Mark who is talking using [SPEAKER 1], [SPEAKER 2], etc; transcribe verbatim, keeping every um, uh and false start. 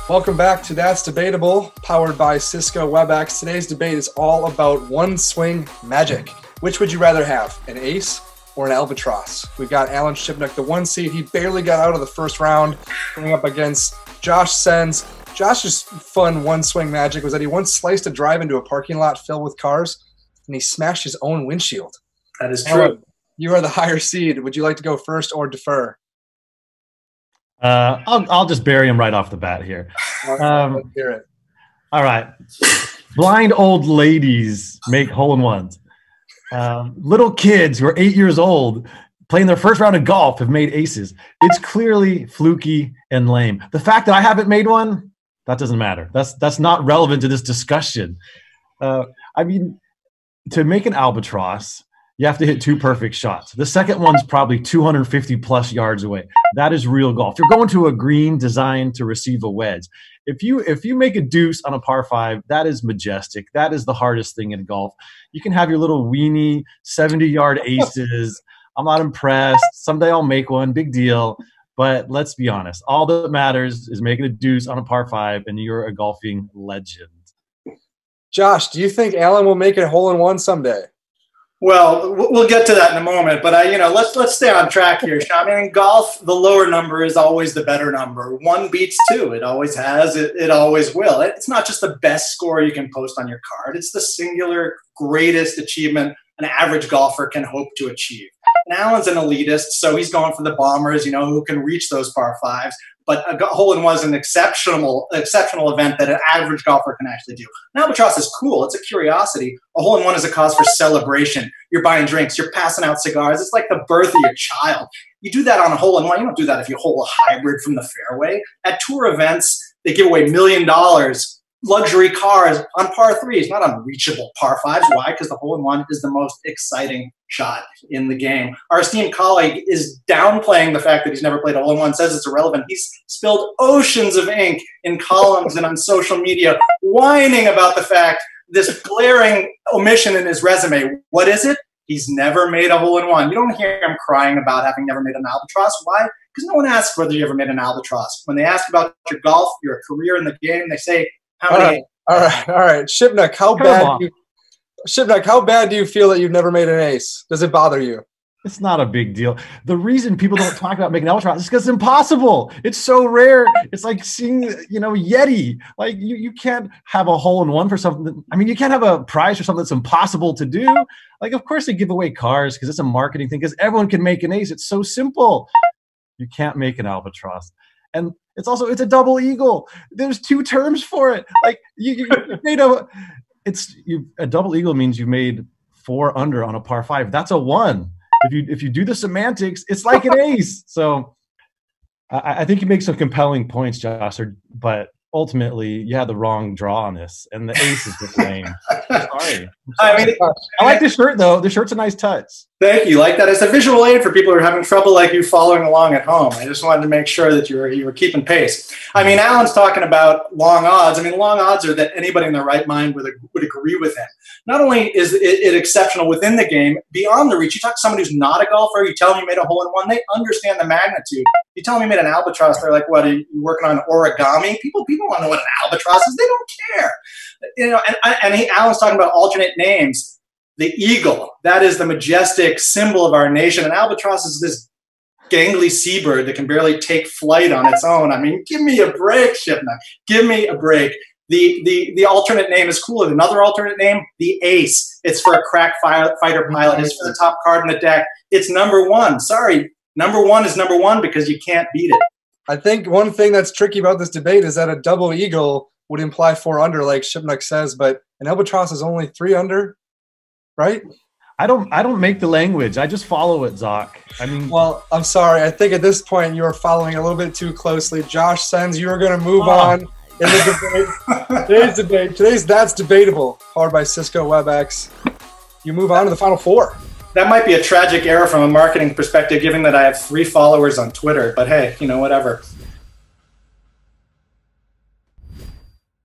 [SPEAKER 1] Welcome back to That's Debatable, powered by Cisco Webex. Today's debate is all about one-swing magic. Which would you rather have, an ace or an albatross? We've got Alan Shipnuck, the one seed. He barely got out of the first round, going up against Josh Sens. Josh's fun one-swing magic was that he once sliced a drive into a parking lot filled with cars, and he smashed his own windshield.
[SPEAKER 2] That is true.
[SPEAKER 1] Alan, you are the higher seed. Would you like to go first or defer?
[SPEAKER 3] Uh, I'll, I'll just bury him right off the bat here. Um,
[SPEAKER 1] Let's hear it.
[SPEAKER 3] All right. Blind old ladies make hole-in-ones. Um, little kids who are eight years old playing their first round of golf have made aces. It's clearly fluky and lame. The fact that I haven't made one, that doesn't matter. That's, that's not relevant to this discussion. Uh, I mean, to make an albatross, you have to hit two perfect shots. The second one's probably two hundred fifty plus yards away. That is real golf. You're going to a green designed to receive a wedge. If you if you make a deuce on a par five, that is majestic. That is the hardest thing in golf. You can have your little weenie seventy yard aces. I'm not impressed. Someday I'll make one. Big deal. But let's be honest. All that matters is making a deuce on a par five, and you're a golfing legend.
[SPEAKER 1] Josh, do you think Alan will make a hole-in-one someday?
[SPEAKER 2] Well, we'll get to that in a moment, but I, you know, let's let's stay on track here, Sean. I mean, in golf, the lower number is always the better number. One beats two. It always has. It, it always will. It's not just the best score you can post on your card. It's the singular greatest achievement an average golfer can hope to achieve. And Alan's an elitist, so he's going for the bombers, you know, who can reach those par fives. But a hole-in-one is an exceptional, exceptional event that an average golfer can actually do. An albatross is cool. It's a curiosity. A hole-in-one is a cause for celebration. You're buying drinks. You're passing out cigars. It's like the birth of your child. You do that on a hole-in-one. You don't do that if you hole a hybrid from the fairway. At tour events, they give away million dollars, luxury cars on par threes, not on reachable par fives. Why? Because the hole-in-one is the most exciting shot in the game. Our esteemed colleague is downplaying the fact that he's never played a hole-in-one, says it's irrelevant. He's spilled oceans of ink in columns and on social media, whining about the fact, this glaring omission in his resume. What is it? He's never made a hole-in-one. You don't hear him crying about having never made an albatross. Why? Because no one asks whether you ever made an albatross. When they ask about your golf, your career in the game, they say, how many?
[SPEAKER 1] All right, all right, all right. Shipnuck, how
[SPEAKER 3] Come
[SPEAKER 1] bad
[SPEAKER 3] on.
[SPEAKER 1] do you, Shipnuck, how bad do you feel that you've never made an ace? Does it bother you?
[SPEAKER 3] It's not a big deal. The reason people don't talk about making albatross is because it's impossible. It's so rare. It's like seeing, you know, Yeti. Like you, you can't have a hole-in-one for something. That, I mean, you can't have a prize for something that's impossible to do. Like, of course they give away cars because it's a marketing thing because everyone can make an ace. It's so simple. You can't make an albatross. And it's also, it's a double eagle. There's two terms for it. Like you, you, you made a, it's you, a double eagle means you made four under on a par five. That's a one. If you, if you do the semantics, it's like an ace. So I, I think you make some compelling points, Josh, or, but ultimately you had the wrong draw on this and the ace is just lame. Sorry. Sorry.
[SPEAKER 2] I mean,
[SPEAKER 3] I like the shirt though. The shirt's a nice touch.
[SPEAKER 2] Thank you. Like that. It's a visual aid for people who are having trouble like you following along at home. I just wanted to make sure that you were, you were keeping pace. I mean, Alan's talking about long odds. I mean, long odds are that anybody in their right mind would, would agree with him. Not only is it, it exceptional within the game, beyond the reach, you talk to somebody who's not a golfer, you tell them you made a hole-in-one, they understand the magnitude. You tell them you made an albatross, they're like, what, are you working on origami? People people want to know what an albatross is. They don't care. You know, and, and he, Alan's talking about alternate names. The eagle, that is the majestic symbol of our nation. And albatross is this gangly seabird that can barely take flight on its own. I mean, give me a break, Shipnuck. Give me a break. The, the, the alternate name is cooler. Another alternate name, the ace. It's for a crack fighter pilot. It's for the top card in the deck. It's number one. Sorry, number one is number one because you can't beat it.
[SPEAKER 1] I think one thing that's tricky about this debate is that a double eagle would imply four under, like Shipnuck says, but an albatross is only three under, right?
[SPEAKER 3] I don't I don't make the language. I just follow it, Zoc. I mean,
[SPEAKER 1] well, I'm sorry. I think at this point you are following a little bit too closely. Josh Sens, you are going to move oh. on in the debate. Today's debate. Today's That's Debatable, powered by Cisco Webex. You move on to the final four.
[SPEAKER 2] That might be a tragic error from a marketing perspective, given that I have three followers on Twitter. But hey, you know, whatever.